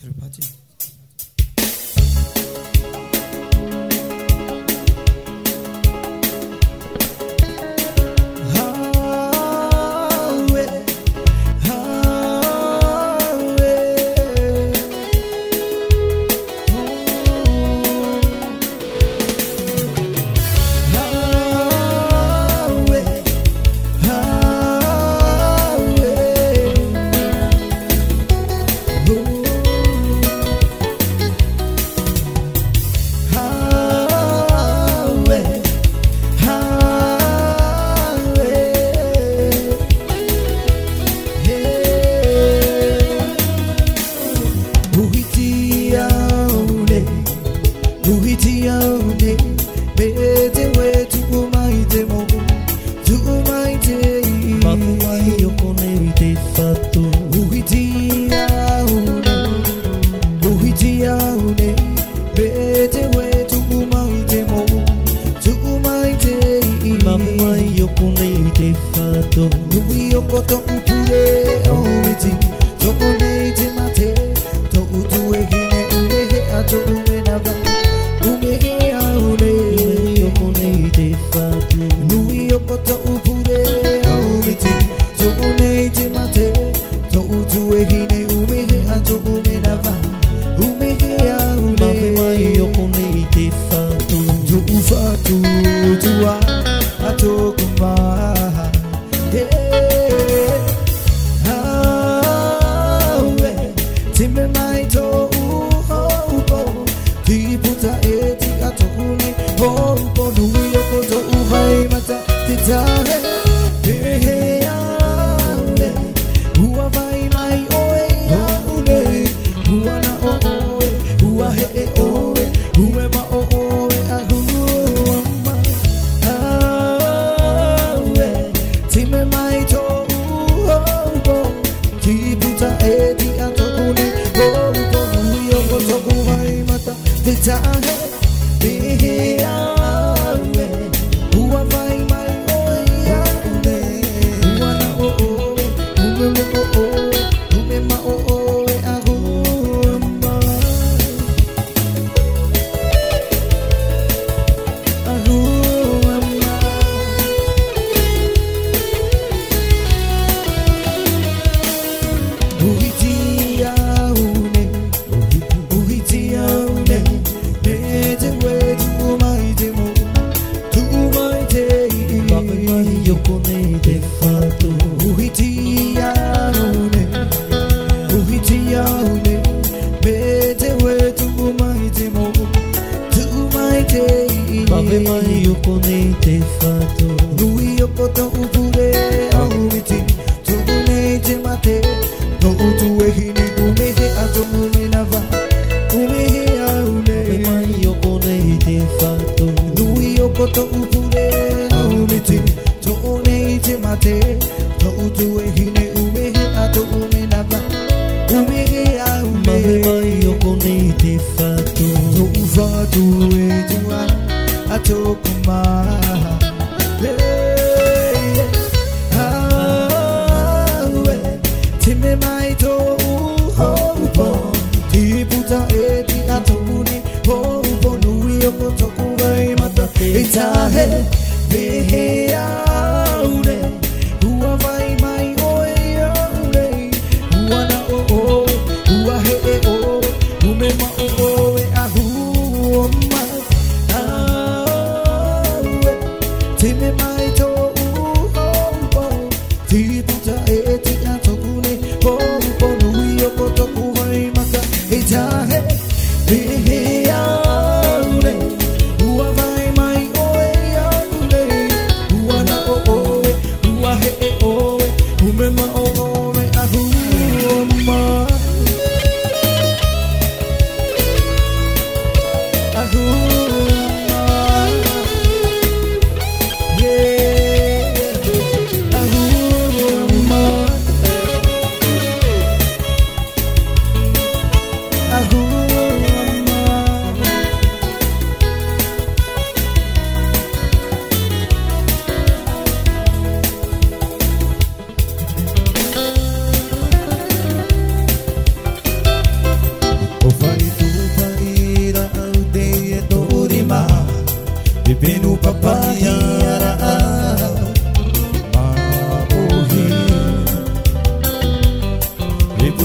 C'est reparti.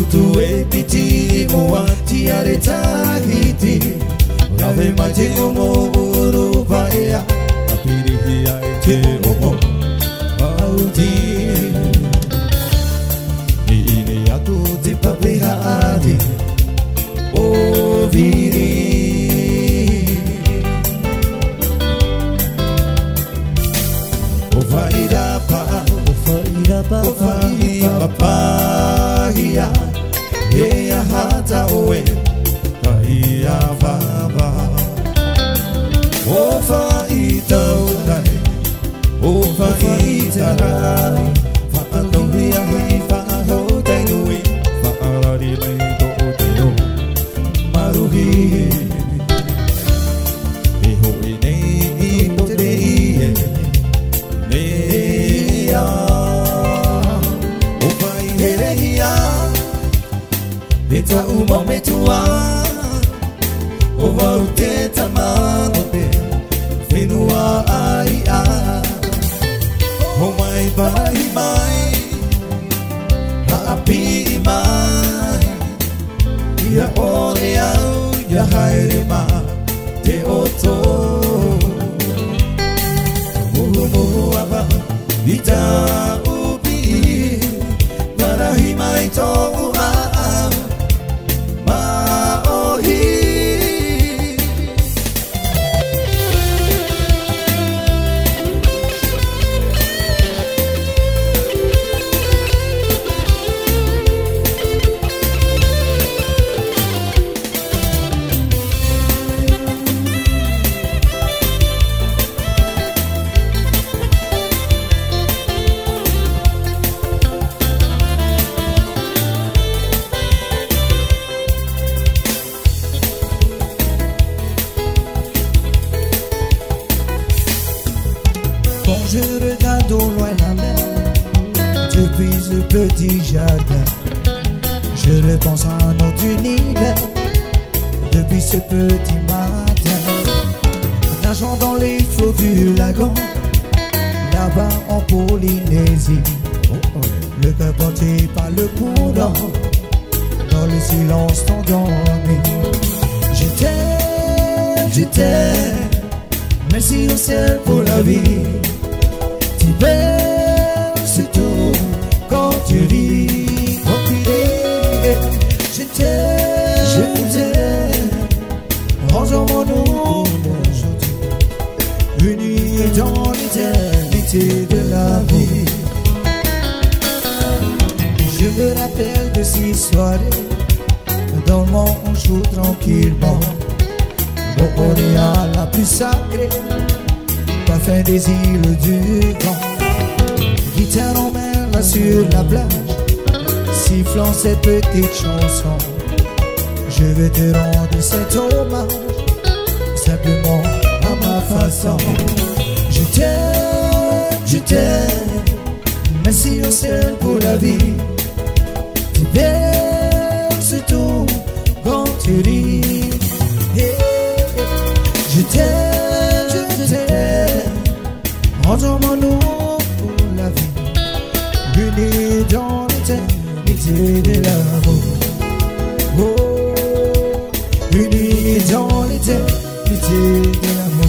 tu epiti moati aretahiti Ave mate omo uru paea Apirihia ete omo auti Ini atu te papehadi O viri O faida pa O faida papahia Ea hata oe Kahia baba O faida unai O faida rai Fa'aloria hei fa'aho tainui Fa'arari mei to'o teo Maruhi Eho i nei o te ie Nea O fai herehia E ta'u mo me tua O wau te tamano te Whenua ai a O mai vai mai Haapi mai Ia ore au Ia haere ma Te oto Muhu muhu aba Ita upi Narahi mai to'u a Ma ohi Je regarde au loin la mer Depuis ce petit jardin Je repense à notre univers Depuis ce petit matin Nageant dans les flots du lagon Là-bas en Polynésie Le cœur porté par le courant Dans le silence endormi Je t'aime Merci au ciel pour la vie C'est tout quand tu ris, quand tu ris. Je t'aime, rangeons nous aujourd'hui, unis dans l'éternité de la vie. Je me rappelle de ces soirées, dans le monde on joue tranquillement, au Boréal la plus sacrée. Parfum des îles du vent Guitare en main là sur la plage Sifflant cette petite chanson Je vais te rendre cet hommage Simplement à ma façon Je t'aime Merci au ciel pour la vie Tu belle c'est tout quand tu ris Je t'aime Rendons-nous pour la vie Unis dans l'éternité de l'amour Oh, unis dans l'éternité de l'amour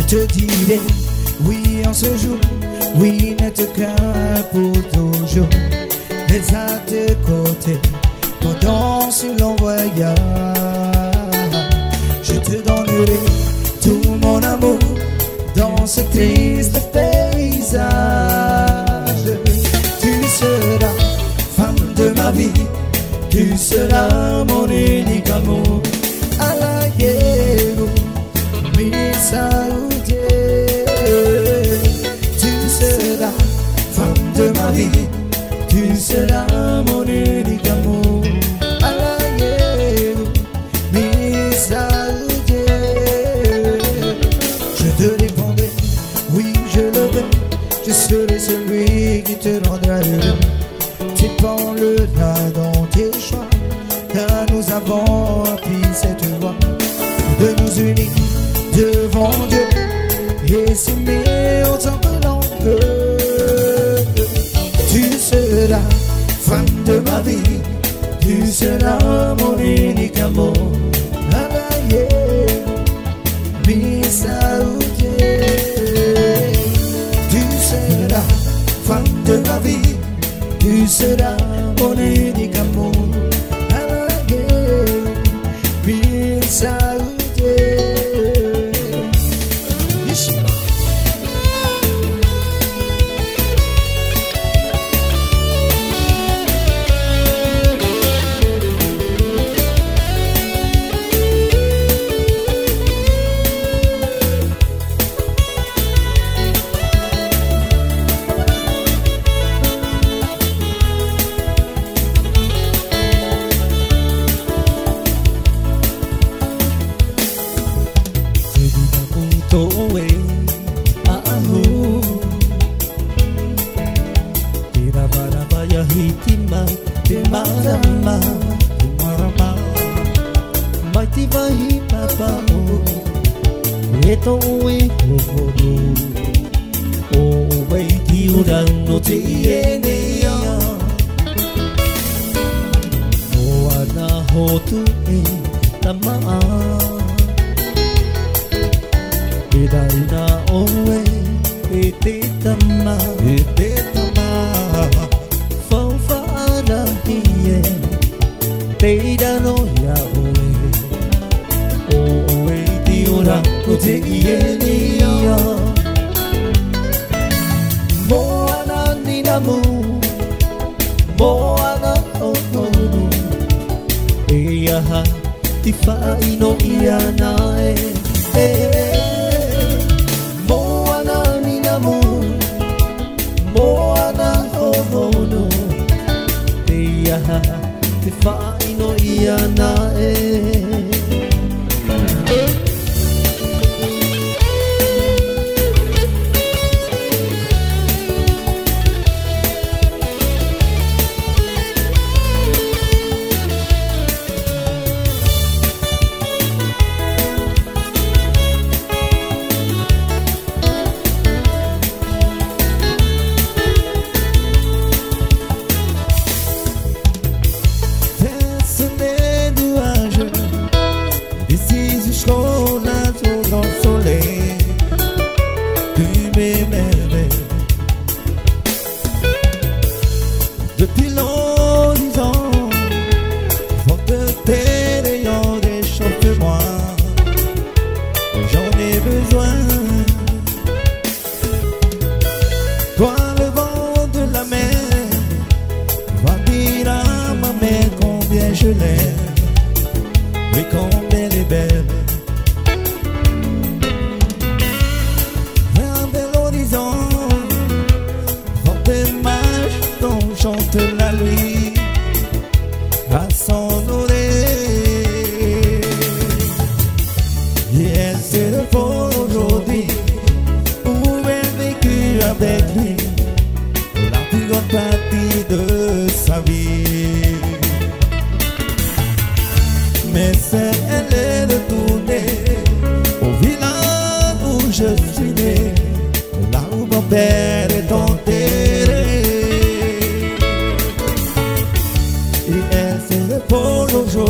te dirai, oui en ce jour, oui n'être qu'un pour toujours. Mais à tes côtés, pendant ce long voyage, je te donnerai tout mon amour dans ce triste paysage. Tu seras femme de ma vie, tu seras mon unique amour. Alayeru, mi saoudie. Tu seras femme de ma vie, tu seras mon unique amour. Alayeru, mi saoudie. Je te répondrai, oui je le veux. Je serai celui qui te rendra heureux. Tu prends le tas dans tes choix, car nous avons appris cette voie de nous unir devant Dieu et s'aimer autant que l'on peut. Tu seras femme de ma vie, tu seras mon unique amour. Alaye, mi saoudie. Tu seras femme de ma vie, tu seras mon unique amour. Mi saoudie.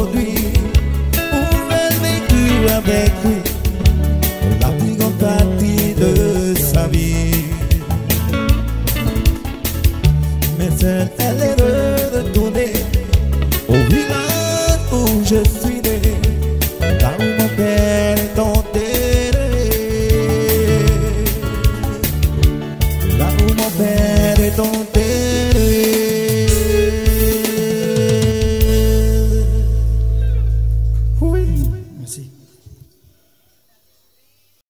avec lui, la plus grande partie paix de ton